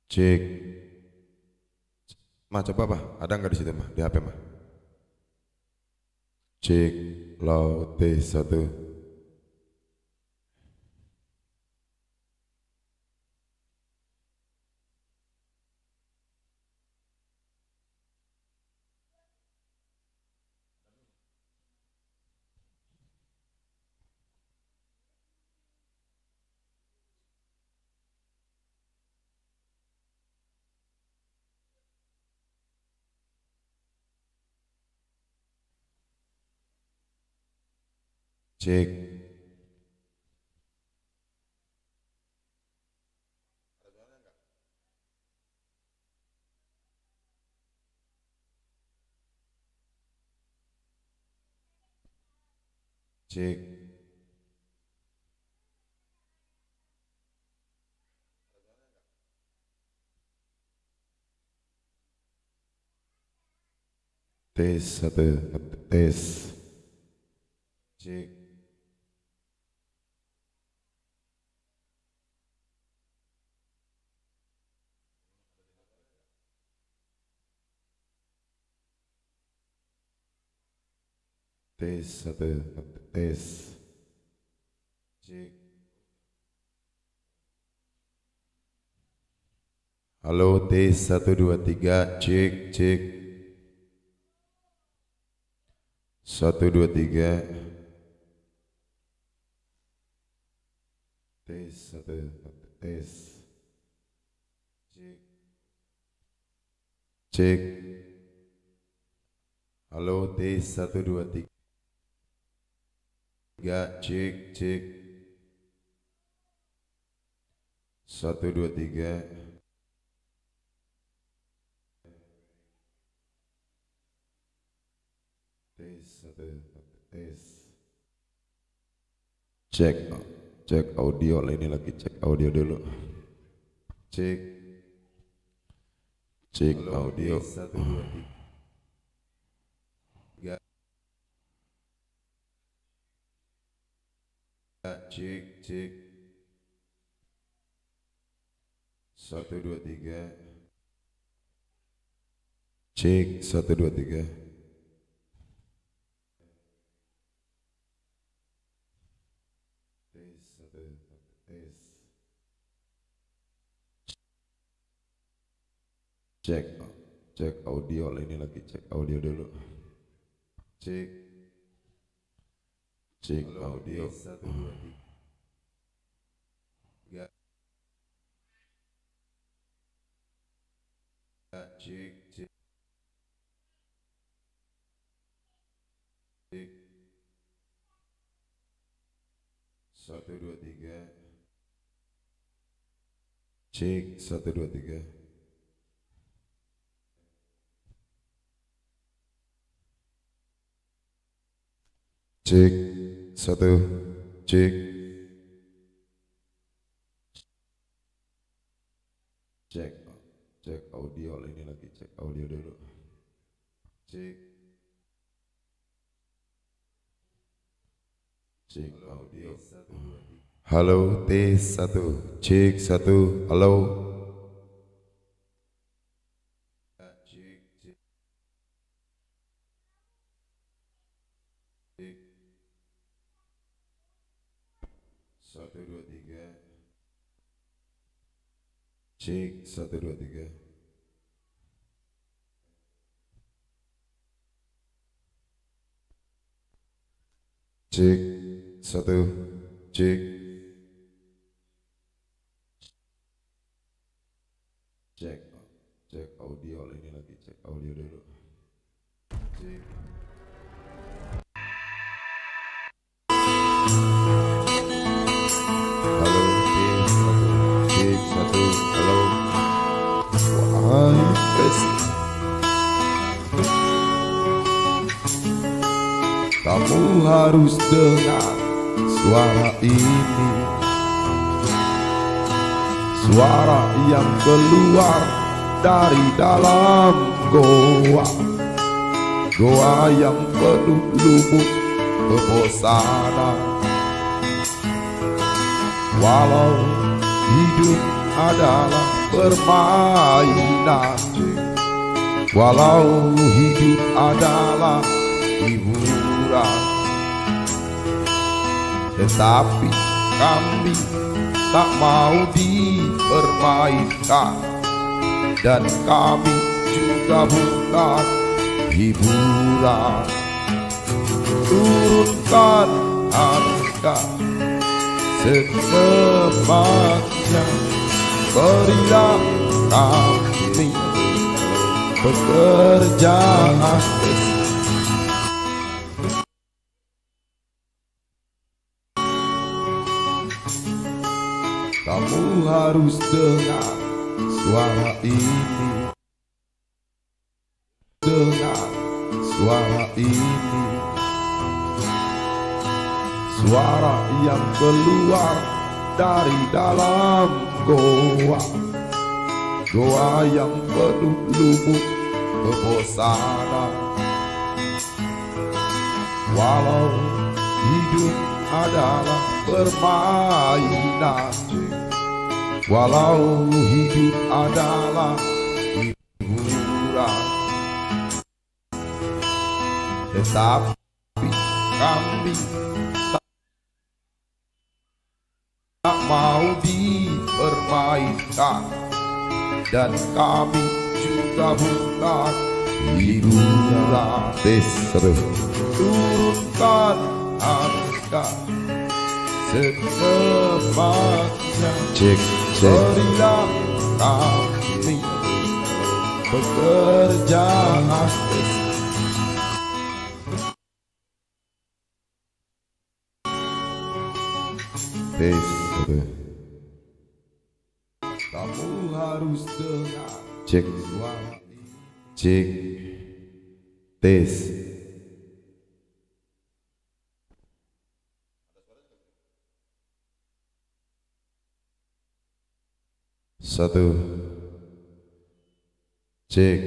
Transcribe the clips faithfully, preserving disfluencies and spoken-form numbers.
Cek. Mah coba mah, ada nggak di situ mah di H P mah? Cek low T satu. Cek. Cek. Tes satu tes. Cek. Tes satu tes. Cek. Halo tes satu dua tiga cek cek. Satu dua tiga. Tes satu tes. Cek. Cek. Halo tes satu dua tiga. Cek cek. Satu dua tiga. Tes satu tes. Cek cek audio lah, ini lagi cek audio dulu. Cek cek audio. Satu dua tiga. Cek cek. Satu dua tiga. Cek satu dua tiga. Tes satu tes. Cek cek audio lah, ini lagi cek audio dulu. Cek cek audio. Satu dua tiga. Cek cek. Cek satu dua tiga. Cek satu dua tiga. Cek satu cek. Cek cek audio lah, ini lagi cek audio dulu. Cek cek audio. Halo tes satu cek satu. Halo cek cek. Cek satu dua tiga. Cek satu dua tiga. Cek satu cek. Cek cek audio lah, ini lagi cek audio dulu. Cek. Halo cek satu cek satu. Halo wahai Pesi, kamu harus dengar suara ini, suara yang keluar dari dalam goa, goa yang penuh lumut kebosanan. Walau hidup adalah permainan, walau hidup adalah hiburan, tetapi kami tak mau dipermainkan, dan kami juga bukan hiburan. Turunkan harga secepatnya, berilah kami pekerjaan. Kamu harus dengar suara ini, dengar suara ini, suara yang keluar dari dalam goa, goa yang penuh lubuk kebosanan. Walau hidup adalah permainan, walau hidup adalah hiburan, tetapi kami tak mau dipermainkan, dan kami juga bukan hiburan. Turunkan harga secepatnya, cek cek, berilah kami pekerjaan. Tes, kamu harus dengar, cek suara ini, cek tes. Satu, cek.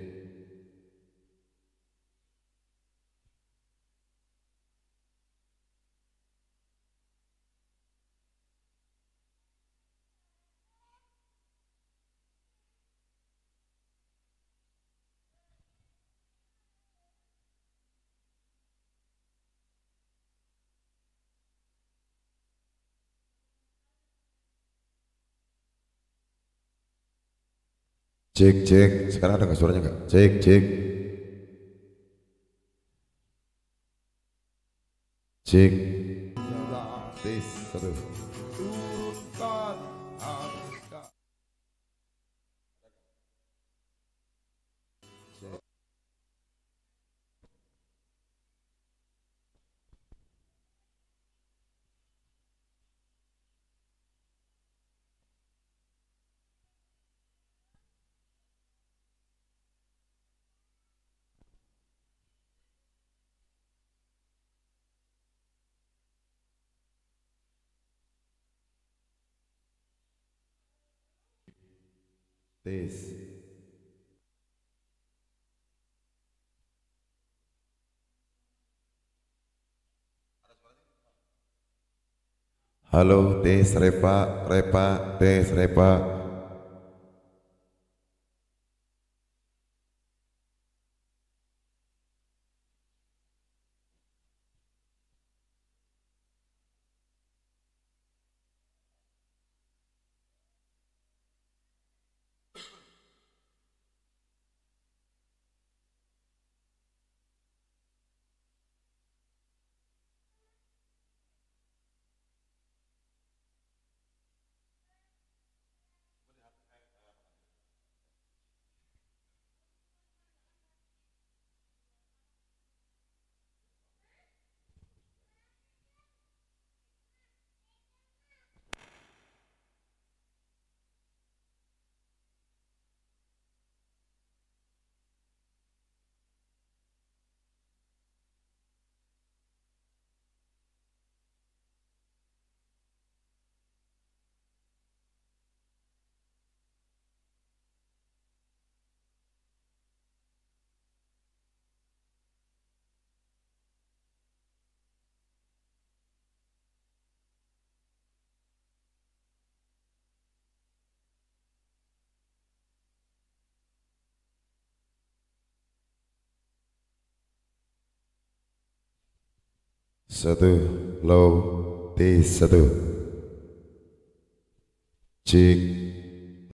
Cek cek, sekarang ada nggak suaranya nggak? Cek cek, cek. Tes satu. Turunkan harga. Tes. Halo, tes Repa, Repa, tes Repa. satu, low, tes satu, cek.